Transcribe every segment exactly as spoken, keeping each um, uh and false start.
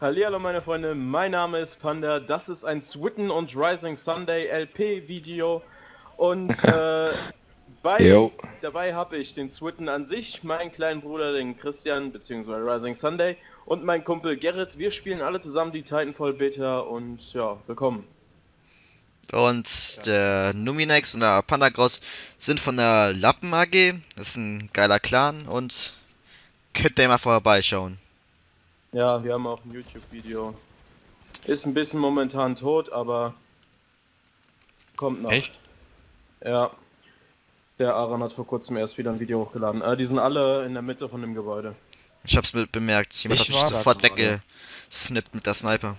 Hallihallo meine Freunde, mein Name ist Panda, das ist ein Switten und Rising Sunday L P Video und äh, bei, dabei habe ich den Switten an sich, meinen kleinen Bruder, den Christian, beziehungsweise Rising Sunday und meinen Kumpel Gerrit. Wir spielen alle zusammen die Titanfall Beta und ja, willkommen. Und der Numinex und der Pandagross sind von der Lappen A G. Das ist ein geiler Clan und könnt ihr mal vorbeischauen. Ja, wir haben auch ein YouTube-Video. Ist ein bisschen momentan tot, aber kommt noch. Echt? Ja, der Aaron hat vor kurzem erst wieder ein Video hochgeladen. Äh, die sind alle in der Mitte von dem Gebäude. Ich hab's mit bemerkt. Jemand Ich hat mich war da sofort gerade. weggesnippt mit der Sniper.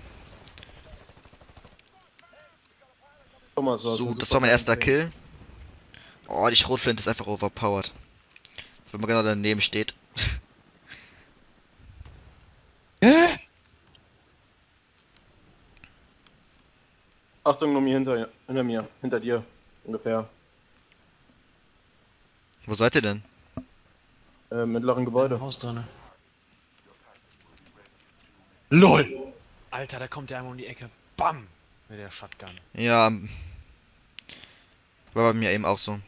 Thomas, du hast So, eine das super war mein erster Gameplay. Kill. Oh, die Schrotflinte ist einfach overpowered. Wenn man genau daneben steht. Hä? Achtung, Nomi, hinter, hinter mir, hinter dir, ungefähr. Wo seid ihr denn? Äh, Im mittleren Im Gebäude. Haus drinne. LOL! Alter, da kommt der einmal um die Ecke. Bam! Mit der Shotgun. Ja, war bei mir eben auch so.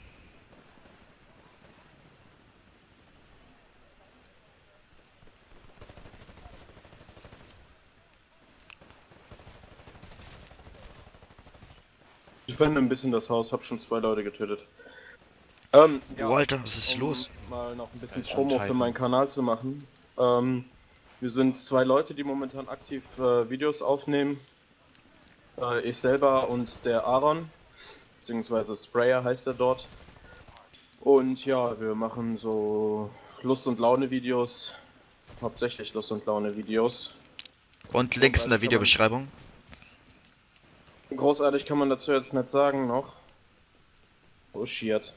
Ich fände ein bisschen das Haus, hab schon zwei Leute getötet. Ähm, ja, Oh, Alter, was ist hier um los? mal noch ein bisschen Ja, ist Promo für entscheidend. meinen Kanal zu machen. Ähm, wir sind zwei Leute, die momentan aktiv äh, Videos aufnehmen. Äh, ich selber und der Aaron, beziehungsweise Sprayer heißt er dort. Und ja, wir machen so Lust- und Laune-Videos. Hauptsächlich Lust- und Laune-Videos. Und Link ist in der Videobeschreibung. Großartig kann man dazu jetzt nicht sagen noch. Oh shit.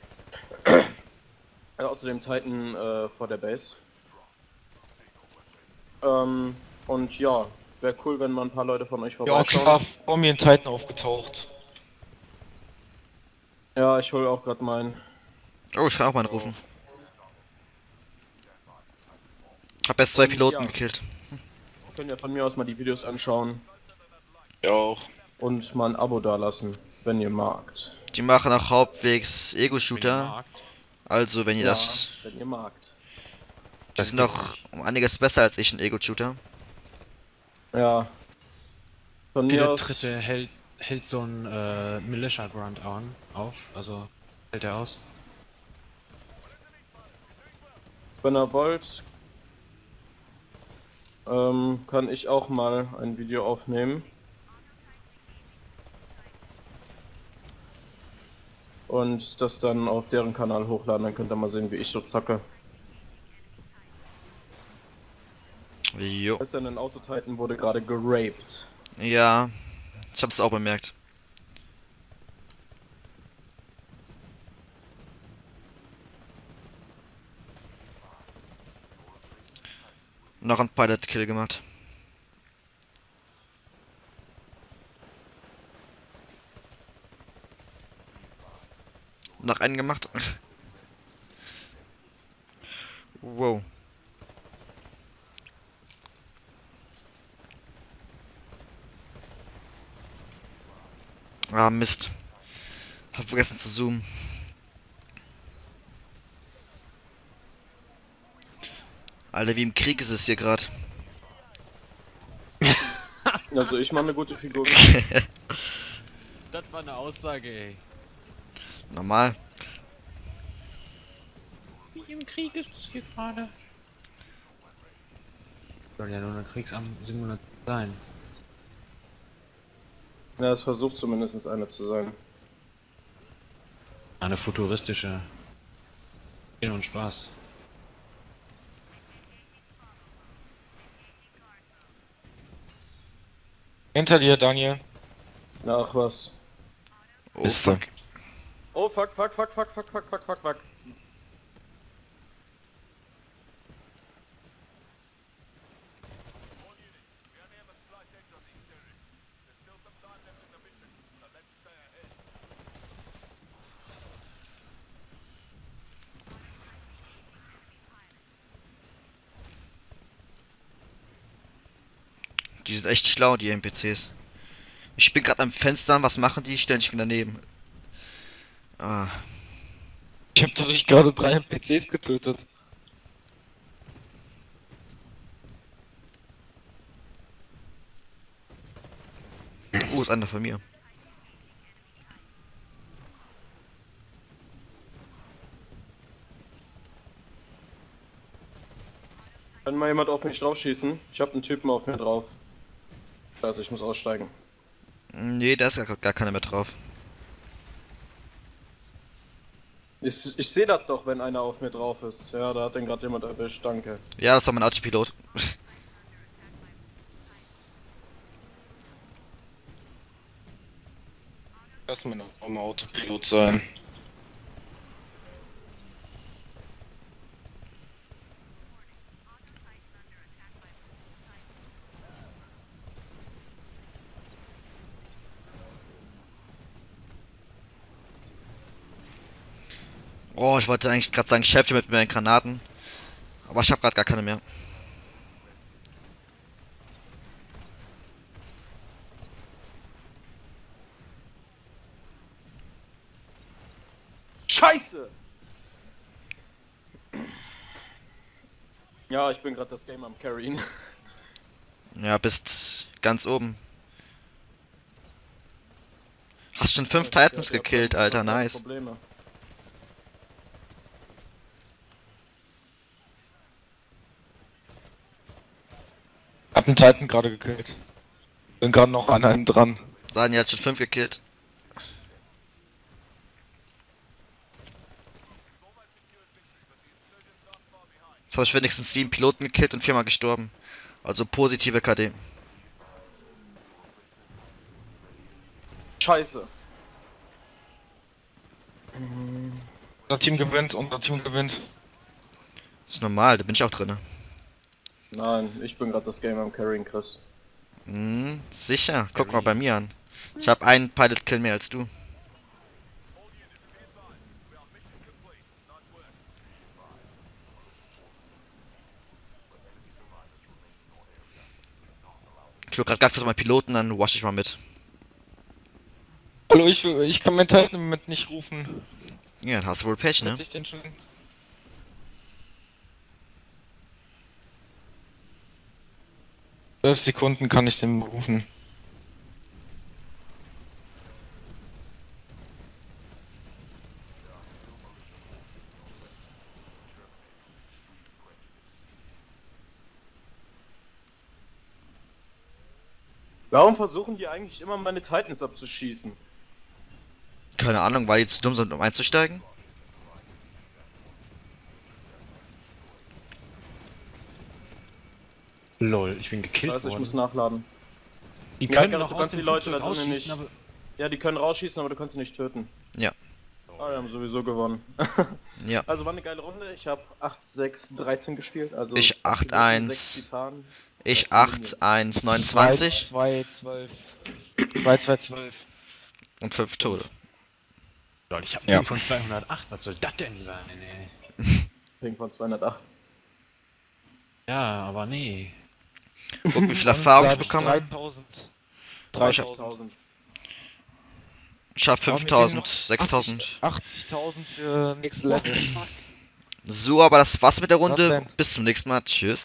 Ja, außerdem Titan äh, vor der Base. Ähm, und ja, wäre cool, wenn mal ein paar Leute von euch Ja, Ochs vorbeischauen. war vor mir in Titan aufgetaucht. Ja, ich hole auch gerade meinen. Oh, ich kann auch mal rufen. Hab jetzt zwei Und Piloten ja. gekillt. Könnt ihr von mir aus mal die Videos anschauen Ja auch. und mal ein Abo dalassen, wenn ihr magt. Die machen auch hauptwegs Wenn ihr Ego-Shooter. magt. Also, wenn ihr Ja, das. wenn ihr magt. Die Das sind gibt's auch nicht. um einiges besser als ich in Ego-Shooter. Ja. Von mir Jeder aus, dritte hält, hält so ein äh, Militia Grunt an, auf. Also hält er aus. wenn ihr wollt, ähm, kann ich auch mal ein Video aufnehmen. Und das dann auf deren Kanal hochladen, dann könnt ihr mal sehen, wie ich so zocke. Jo. Ist denn ein Autotitan wurde gerade geraped. Ja, ich hab's auch bemerkt. Noch ein Pilot-Kill gemacht. Noch einen gemacht. Wow. Ah, Mist. Hab vergessen zu zoomen. Alter, wie im Krieg ist es hier gerade. Also ich mache eine gute Figur. Das war eine Aussage, ey. Normal. Wie im Krieg ist es hier gerade. Soll ja nur eine Kriegssimulation sein. Ja, es versucht zumindest eine zu sein. Eine futuristische. Spiel und Spaß. Hinter dir, Daniel. Ach was. Oh Bist du? fuck. Oh fuck, fuck, fuck, fuck, fuck, fuck, fuck, fuck, fuck. Die sind echt schlau, die N P Cs. Ich bin gerade am Fenster, was machen die? Stellen sich daneben. Ah. Ich hab dadurch gerade drei N P Cs getötet. Oh, ist einer von mir. Kann mal jemand auf mich drauf schießen? Ich habe einen Typen auf mir drauf. Also ich muss aussteigen. Nee, da ist gar, gar keiner mehr drauf. Ich, ich sehe das doch, wenn einer auf mir drauf ist. Ja, da hat den gerade jemand erwischt, danke. Ja, das war mein Autopilot. Lass mir noch mal Autopilot sein. Oh, ich wollte eigentlich gerade sagen, Chef mit meinen Granaten. Aber ich habe gerade gar keine mehr. Scheiße! Ja, ich bin gerade das Game am carryen. Ja, bist ganz oben. Hast schon fünf Ja, Titans ja, gekillt, ja, Alter, keine nice. Probleme. Hab einen Titan gerade gekillt. Bin gerade noch an einem dran. Daniel hat schon fünf gekillt. Jetzt habe ich wenigstens sieben Piloten gekillt und viermal gestorben. Also positive K D. Scheiße. Unser Team gewinnt, unser Team gewinnt. Ist normal, da bin ich auch drinne. Nein, ich bin gerade das Game am carryen, Chris. Hm, sicher. Guck mal bei mir an. Ich habe einen Pilot-Kill mehr als du. Ich will gerade ganz kurz meinen Piloten, dann wash ich mal mit. Hallo, ich, ich kann meinen Titan im Moment nicht rufen. Ja, dann hast du wohl Pech, ne? Hätte ich den schon... zwölf Sekunden kann ich den rufen. Warum versuchen die eigentlich immer meine Titans abzuschießen? Keine Ahnung, weil die zu dumm sind, um einzusteigen? Lol, ich bin gekillt Also ich worden. muss nachladen. Die Ja, können du noch kannst aus die dem Leute Flugzeug da drinnen rausschießen, nicht- aber... Ja, die können rausschießen, aber du kannst sie nicht töten. Ja. Ah, wir haben sowieso gewonnen. Ja. Also war eine geile Runde. Ich habe acht sechs dreizehn gespielt. Also Ich acht acht Piloten, eins. sechs Titanen. Ich dreizehn acht Minions. eins neunundzwanzig zwei zwölf. zwei zwei zwölf. und fünf Tode. Lol, ich hab Ja. einen von zweihundertacht, was soll das denn sein, ey? Ping von zweihundertacht. Ja, aber nee. Guck, wie viel Erfahrung ich bekomme. dreitausend. dreitausend. dreitausend. Ich hab Aber mir fehlen fünftausend, noch sechstausend. achtzigtausend für nächstes Level. So, aber das war's mit der Was Runde. denn? Bis zum nächsten Mal. Tschüss.